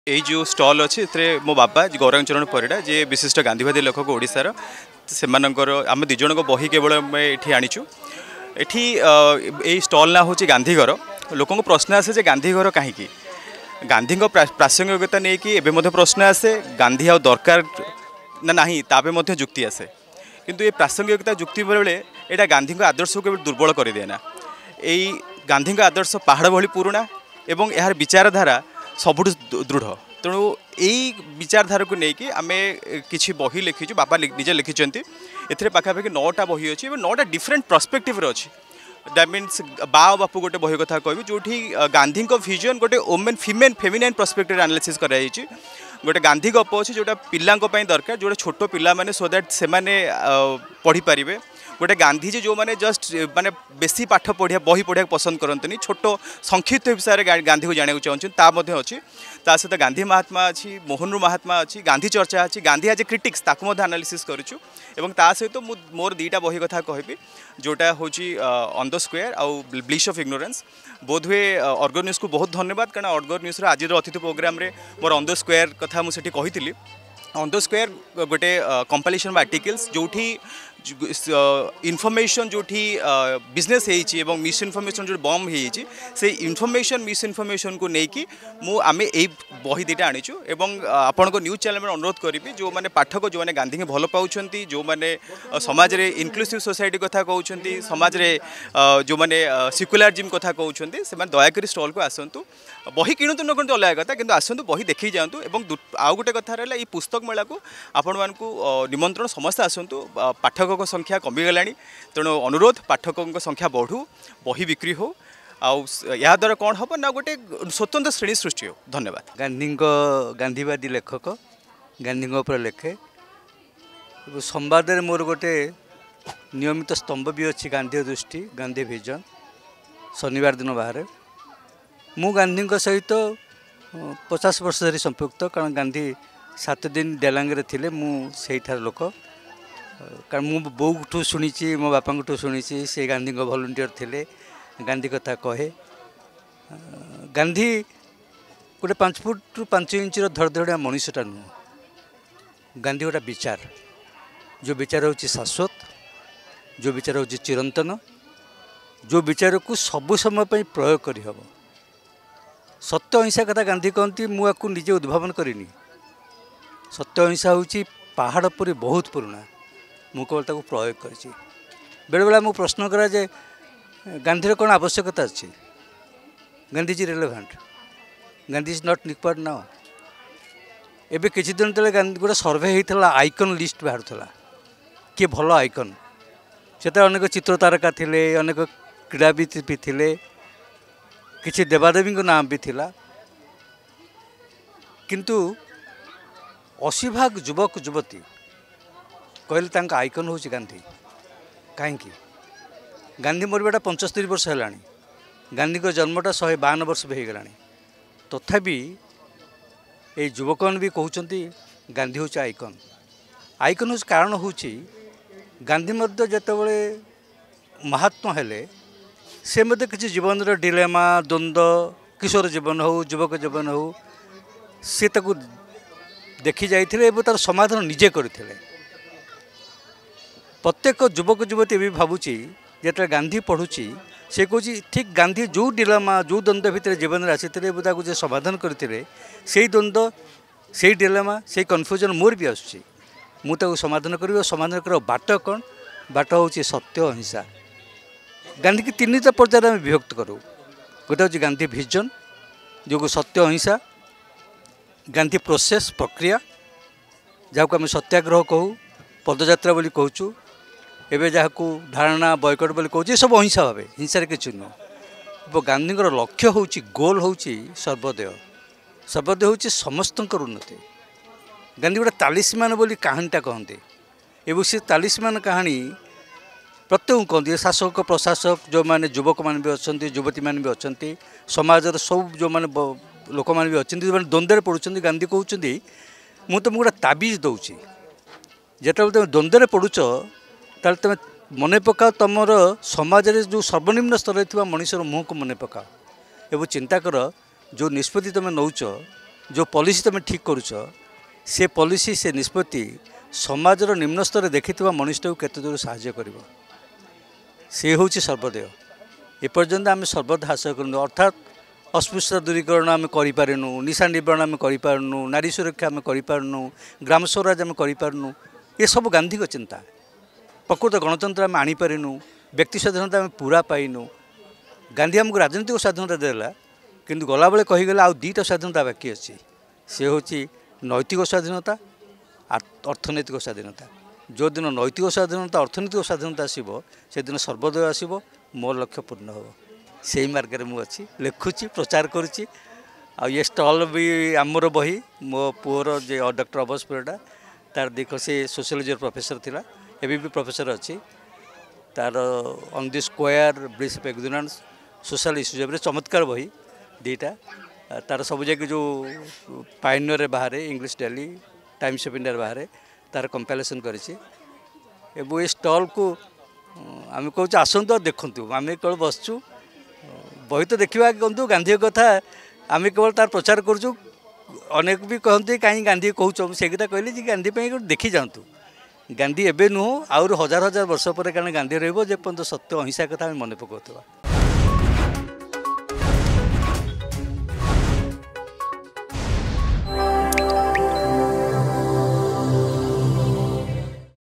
यही जो स्टल अच्छे मो बाबा गौरांग चरण परिड़ा जे विशिष्ट गांधीवादी लेखक ओडिशार से आम दिजन को बही केवल ये आनीचु ये स्टल ना हूँ गांधीघर लोक प्रश्न आसे जे गांधीघर कहीं गांधी प्रासंगिकता नहीं कि प्रश्न आसे गांधी आ दरकार ना नहीं तापे जुक्ति आसे किंतु ये प्रासंगिकता जुक्ति बेले यहाँ गांधी आदर्श को दुर्बल कर दिए ना यही गांधी आदर्श पहाड़ भली पुराणा एवं यार विचारधारा सबुठ दृढ़ तेणु यही विचारधारा को लेकिन आम कि बही लिखीचु बापा निजे लिखिं ए पाखापाखि 9टा बही अच्छी 9टा डिफरेंट पर्सपेक्टिव अच्छी दैट मीन्स बा बापू गोटे बही कथा कहबी जो गांधी विजन गोटे ओमेन फिमेन फेमिनाइन पर्सपेक्टिव एनालिसिस कराई गोटे गांधी गप अच्छे जोटा पिला दरकार जोटा छोट पिला माने सो दैट से पढ़ी पारे गोटे गांधीजी जो मैंने जस्ट माने बेसी पाठ पढ़िया बही पढ़िया पसंद करते छोट संक्षिप्त विषय गांधी को जाना चाहूँ अच्छी ता सहित गांधी महात्मा अच्छी मोहनरू महात्मा अच्छी गांधी चर्चा अच्छी गांधी आज ए क्रिटिक्स ताकू एनालिसिस करूँ एवं ता सहित मोर 2टा बही कथा कहबी जोटा हूँ ऑन द स्क्वायर आउ ब्लिश ऑफ इग्नोरेंस बोधवे अर्गो न्यूज़ को बहुत धन्यवाद कारण अर्गो न्यूज़ आज अतिथि प्रोग्राम रे मोर ऑन द स्क्वायर कथा मुझे कही ऑन द स्क्वायर गोटे कंपाइलेशन आर्टिकल्स जो इनफॉरमेशन जो बिजनेस हो मिस इनफॉरमेशन जो बम हो से इनफॉरमेशन मिस इनफॉरमेशन को लेकिन आम यही बही 2टा आनीचु एवं आपण को न्यूज चैनल में अनुरोध करी जो मैंने पाठक जो मैंने गांधी भल पाँच जो मैंने समाज रे इनक्लूसिव सोसाइटी कथा कहते समाज रे जो मैंने सेक्युलरिज्म कथा कहते से दयाकोरी स्टल को आसतु बही किणुतु न किणुतु अलग कथा किंतु आसतु बही देखी जातु आउ गोटे कथा रहा ये पुस्तक मेला को आपण मानकु निमंत्रण समस्त आसतु पाठक संख्या कमिगला तेणु अनुरोध पाठकों संख्या बढ़ू बही बिक्री हो या द्वारा कौन हम ना गोटे स्वतंत्र श्रेणी सृष्टि हो। धन्यवाद। गांधीवादी लेखक गांधी उपर लेखे संवाद मोर गोटे नियमित स्तंभ भी अच्छी गांधी दृष्टि गांधी विजन शनिवार दिन बाहर मु गांधी सहित 50 वर्ष धरी संपृक्त कारण गांधी 7 दिन डेलांगे थे मुझे लोक कारण मु बोठू शुणी मो बापा शुणी से गांधी भलंटियर थे गांधी कथा कहे गांधी गोटे 5 फुट रु 5 इंच धड़धड़िया मनीषटा नुह गांधी गोटा विचार जो विचार हूँ शाश्वत जो विचार हूँ चिरंतन जो विचार को सबु समय प्रयोग करहब सत्य अहिंसा कथा गांधी कहती मुझे निजे उद्भावन करनी सत्य अहिंसा हूँ पहाड़ पर बहुत पुराना मु केवल ताको प्रयोग कर बेले बेले मुझे प्रश्न करा जे गांधी कौन आवश्यकता अच्छी Gandhiji relevant Gandhi is not required now एबे किछि दिन तले गांधी गोटे सर्वे होता आइकन लिस्ट बाहर था किए भल आइकन से अनेक चित्र तारका थे अनेक क्रीड़ाविद भी थे किसी देवादेवी नाम भी थिला किंतु 80% युवक युवती कहले आइकन हूँ गांधी कहीं गांधी मरवाटा 75 वर्ष है गांधी को जन्मटा 152 वर्ष भी होगला तथापि ये युवक भी कहते गांधी हूँ आइकन आइकन हूँ कारण हूँ गांधी मध्य जितेबले महात्मा हेले से मध्य किसी जीवन डिलेमा द्वंद्व किशोर जीवन हो युवक जीवन हो सी देखी जाइए तार समाधान निजे करते प्रत्येक युवक युवती भी भावुची जो गांधी पढ़ुची से कहे ठीक गांधी जो डिलेमा जो द्वंद्व भितर जीवन में आसी जो समाधान करते से द्वंद्व से डिलेमा से कन्फ्यूजन मोर भी आसुची समाधान कर समाधान कर बाट कौन बाट हूँ सत्य अहिंसा गांधी की 3टा पर्यायर आम विभक्त करूँ गोटे हूँ गांधी विजन जो सत्य अहिंसा गांधी प्रोसेस प्रक्रिया जहाँ आम सत्याग्रह कहूँ पदयात्रा बोली कहूँ एवं जहाँ धारणा बयकट बोली कहूँ सब अहिंसा भावे हिंसार किसी नुह गांधी लक्ष्य हूँ गोल हूँ सर्वोदय सर्वोदय हूँ समस्त उन्नति गांधी गोटे तालिस्मान बोली कहानीटा कहते एवं से तालिस्मान कहानी प्रत्येक कहते शासक प्रशासक जो मैंने युवक मान भी अच्छा युवती मान भी अच्छा समाजर सब जो मैंने लोक मैंने भी अच्छा जो द्वंद्व पड़ुं गांधी कहते मुझे तुमको गोटे ताबिज दूसरी जिते तुम द्वंद्व पड़ुच ताल तुम मन पकाओ तुम समाज जो सर्वनिम्न स्तर मनुष्यर मुँह को मन पकाओ एवं चिंता कर जो निष्पत्ति तुम नौच जो पॉलिसी तुम ठीक करुच से पॉलिसी से निष्पत्ति समाजर निम्न स्तर देखि मनुष्य को केते दूर साहाय्य कर से हूँ सर्वोदय एपर्यंत आम सर्वोदय हासिल करूँ अर्थात अस्पृश्यता दूरीकरण आम करूँ निशा निवारण आम करूँ नारी सुरक्षा आम करूँ ग्राम स्वराज आम करूँ ये सब गांधी को चिंता प्रकृत गणतंत्र आम आनीपारूँ व्यक्ति स्वाधीनता आम पूरा पाइनु गांधी आमको राजनीतिक स्वाधीनता देला किंतु गला बेले कहीगला आउ दुईटा स्वाधीनता बाकी अच्छी से हूँ नैतिक स्वाधीनता अर्थनैतिक स्वाधीनता जो दिन नैतिक स्वाधीनता अर्थनैतिक स्वाधीनता आसो से दिन सर्वोदय आसो मोर लक्ष्य पूर्ण हो से मार्ग में मुझे लिखुची प्रचार करुच्ची आ ये स्टल भी आमर बही मो पुअर जो डॉक्टर अवस परिडा तार देख से सोशियोलॉजी प्रोफेसर थिला एबी भी प्रोफेसर अच्छी तार on the square bridge of ignorance social issues चमत्कार बही दीटा तार सब जगह जो पाइनियर बाहर English daily Times of India बाहर तार कंपाइलेशन करिछि ये स्टल को आम कहूँ आसतु देखु आम केवल बसचु बही तो देखा कहतु गांधी कथा आम केवल तार प्रचार करुँ अनेक भी कहते कहीं गांधी कहूँ से कथा कहली कि गांधी देखी जातु गांधी एवं नुह आउर हजार हजार वर्ष पर कारण गांधी रही जे पर्यंत सत्य अहिंसा कथा मन पकाउवा।